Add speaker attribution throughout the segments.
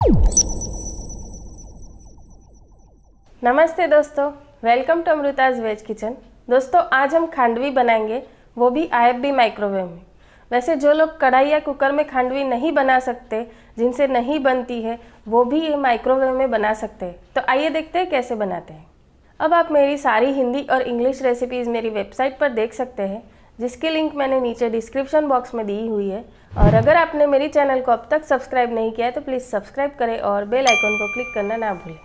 Speaker 1: नमस्ते दोस्तों, welcome to Amrita's veg kitchen. दोस्तों आज हम खांडवी बनाएंगे, वो भी IFB माइक्रोवेव में। वैसे जो लोग कढ़ाई या कुकर में खांडवी नहीं बना सकते, जिनसे नहीं बनती है, वो भी ये माइक्रोवेव में बना सकते हैं। तो आइए देखते हैं कैसे बनाते हैं। अब आप मेरी सारी हिंदी और इंग्लिश रेसिपीज़ मेरी वेबसाइट पर देख सकते हैं, जिसकी लिंक मैंने नीचे डिस्क्रिप्शन बॉक्स में दी हुई है। और अगर आपने मेरी चैनल को अब तक सब्सक्राइब नहीं किया है तो प्लीज़ सब्सक्राइब करें और बेल आइकन को क्लिक करना ना भूलें।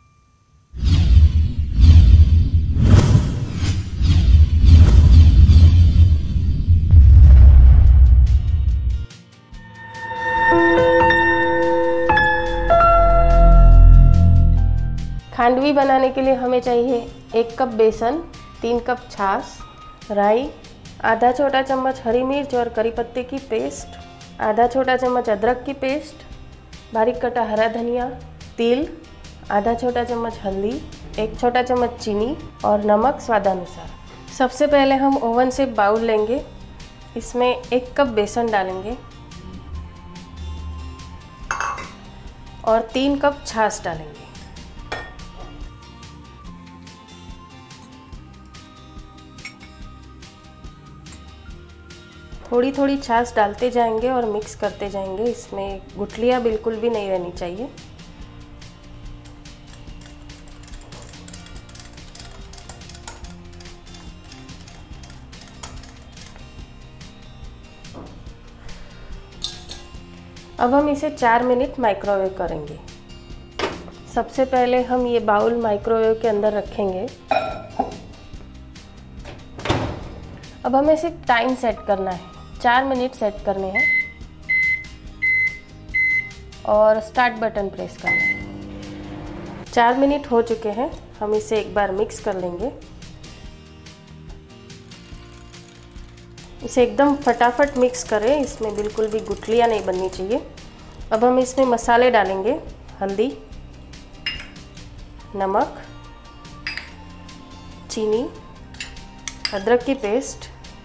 Speaker 1: खांडवी बनाने के लिए हमें चाहिए 1 कप बेसन, 3 कप छाछ, राई, आधा छोटा चम्मच हरी मिर्च और करी पत्ते की पेस्ट, आधा छोटा चम्मच अदरक की पेस्ट, बारीक कटा हरा धनिया, तिल, आधा छोटा चम्मच हल्दी, 1 छोटा चम्मच चीनी और नमक स्वादानुसार। सबसे पहले हम ओवन से बाउल लेंगे, इसमें 1 कप बेसन डालेंगे और 3 कप छाछ डालेंगे। थोड़ी थोड़ी छाछ डालते जाएंगे और मिक्स करते जाएंगे। इसमें गुठलियाँ बिल्कुल भी नहीं रहनी चाहिए। अब हम इसे 4 मिनट माइक्रोवेव करेंगे। सबसे पहले हम ये बाउल माइक्रोवेव के अंदर रखेंगे। अब हमें सिर्फ टाइम सेट करना है, 4 मिनट सेट करने हैं और स्टार्ट बटन प्रेस करना है। 4 मिनट हो चुके हैं, हम इसे एक बार मिक्स कर लेंगे। इसे एकदम फटाफट मिक्स करें, इसमें बिल्कुल भी गुठलियाँ नहीं बननी चाहिए। अब हम इसमें मसाले डालेंगे, हल्दी, नमक, चीनी, अदरक की पेस्ट,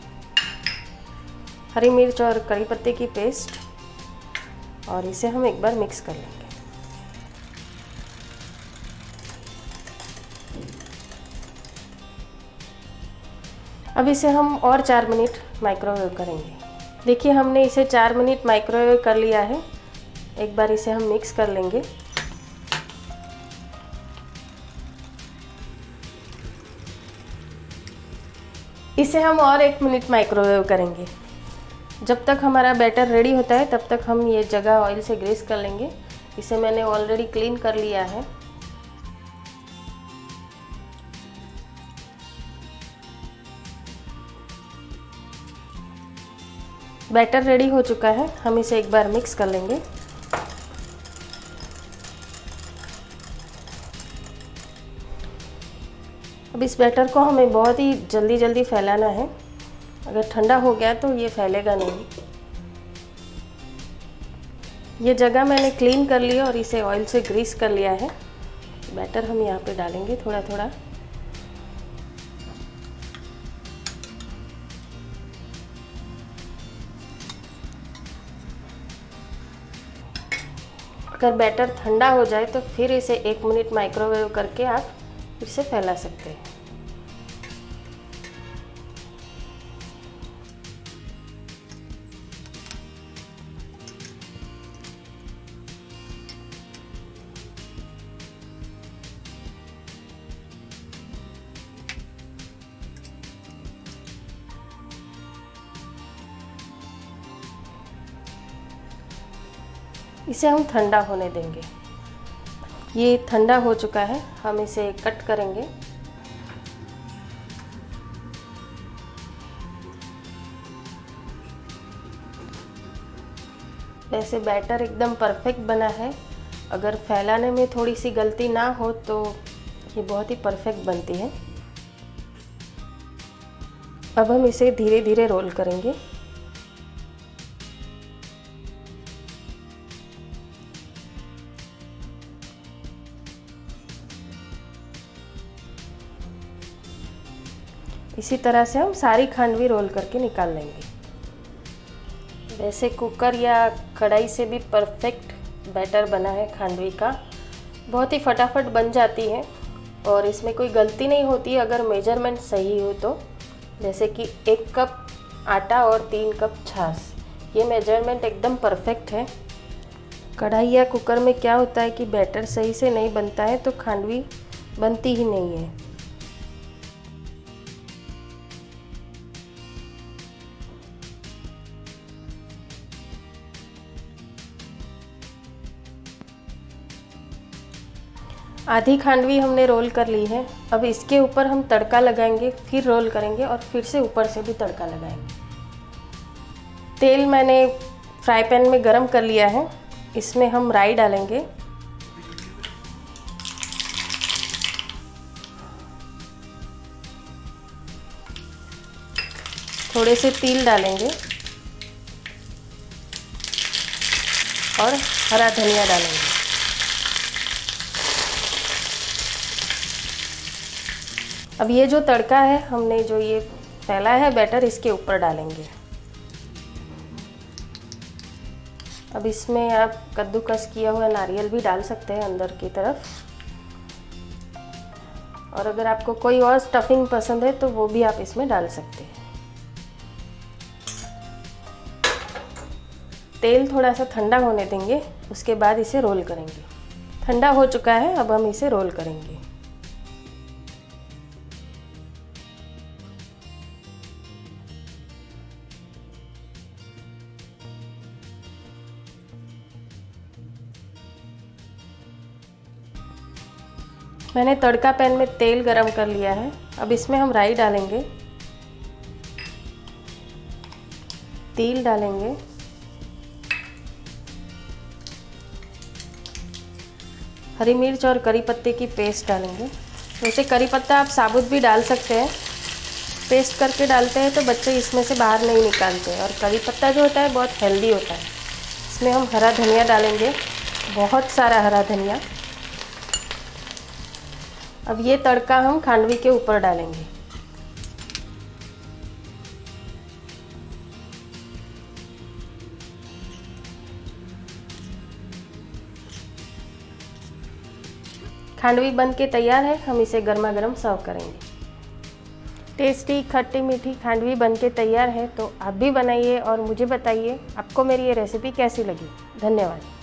Speaker 1: हरी मिर्च और करी पत्ते की पेस्ट, और इसे हम एक बार मिक्स कर लेंगे। अब इसे हम और 4 मिनट माइक्रोवेव करेंगे। देखिए हमने इसे 4 मिनट माइक्रोवेव कर लिया है। एक बार इसे हम मिक्स कर लेंगे। इसे हम और 1 मिनट माइक्रोवेव करेंगे। जब तक हमारा बैटर रेडी होता है तब तक हम ये जगह ऑयल से ग्रीस कर लेंगे। इसे मैंने ऑलरेडी क्लीन कर लिया है। बैटर रेडी हो चुका है, हम इसे एक बार मिक्स कर लेंगे। अब इस बैटर को हमें बहुत ही जल्दी जल्दी फैलाना है। अगर ठंडा हो गया तो ये फैलेगा नहीं। ये जगह मैंने क्लीन कर लिया और इसे ऑयल से ग्रीस कर लिया है। बैटर हम यहाँ पे डालेंगे थोड़ा थोड़ा। अगर बैटर ठंडा हो जाए तो फिर इसे 1 मिनट माइक्रोवेव करके आप इसे फैला सकते हैं। इसे हम ठंडा होने देंगे। ये ठंडा हो चुका है, हम इसे कट करेंगे। वैसे बैटर एकदम परफेक्ट बना है। अगर फैलाने में थोड़ी सी गलती ना हो तो ये बहुत ही परफेक्ट बनती है। अब हम इसे धीरे धीरे रोल करेंगे। इसी तरह से हम सारी खांडवी रोल करके निकाल लेंगे। वैसे कुकर या कढ़ाई से भी परफेक्ट बैटर बना है खांडवी का। बहुत ही फटाफट बन जाती है और इसमें कोई गलती नहीं होती अगर मेजरमेंट सही हो तो। जैसे कि 1 कप आटा और 3 कप छाछ, ये मेजरमेंट एकदम परफेक्ट है। कढ़ाई या कुकर में क्या होता है कि बैटर सही से नहीं बनता है तो खांडवी बनती ही नहीं है। आधी खांडवी हमने रोल कर ली है। अब इसके ऊपर हम तड़का लगाएंगे, फिर रोल करेंगे और फिर से ऊपर से भी तड़का लगाएंगे। तेल मैंने फ्राई पैन में गरम कर लिया है। इसमें हम राई डालेंगे, थोड़े से तिल डालेंगे और हरा धनिया डालेंगे। अब ये जो तड़का है हमने जो ये फैला है बैटर, इसके ऊपर डालेंगे। अब इसमें आप कद्दूकस किया हुआ नारियल भी डाल सकते हैं अंदर की तरफ, और अगर आपको कोई और स्टफिंग पसंद है तो वो भी आप इसमें डाल सकते हैं। तेल थोड़ा सा ठंडा होने देंगे, उसके बाद इसे रोल करेंगे। ठंडा हो चुका है, अब हम इसे रोल करेंगे। मैंने तड़का पैन में तेल गरम कर लिया है। अब इसमें हम राई डालेंगे, तिल डालेंगे, हरी मिर्च और करी पत्ते की पेस्ट डालेंगे। वैसे करी पत्ता आप साबुत भी डाल सकते हैं, पेस्ट करके डालते हैं तो बच्चे इसमें से बाहर नहीं निकालते। और करी पत्ता जो होता है बहुत हेल्दी होता है। इसमें हम हरा धनिया डालेंगे, बहुत सारा हरा धनिया। अब ये तड़का हम खांडवी के ऊपर डालेंगे। खांडवी बन के तैयार है, हम इसे गर्मा गर्म सर्व करेंगे। टेस्टी खट्टी मीठी खांडवी बन के तैयार है, तो आप भी बनाइए और मुझे बताइए आपको मेरी ये रेसिपी कैसी लगी। धन्यवाद।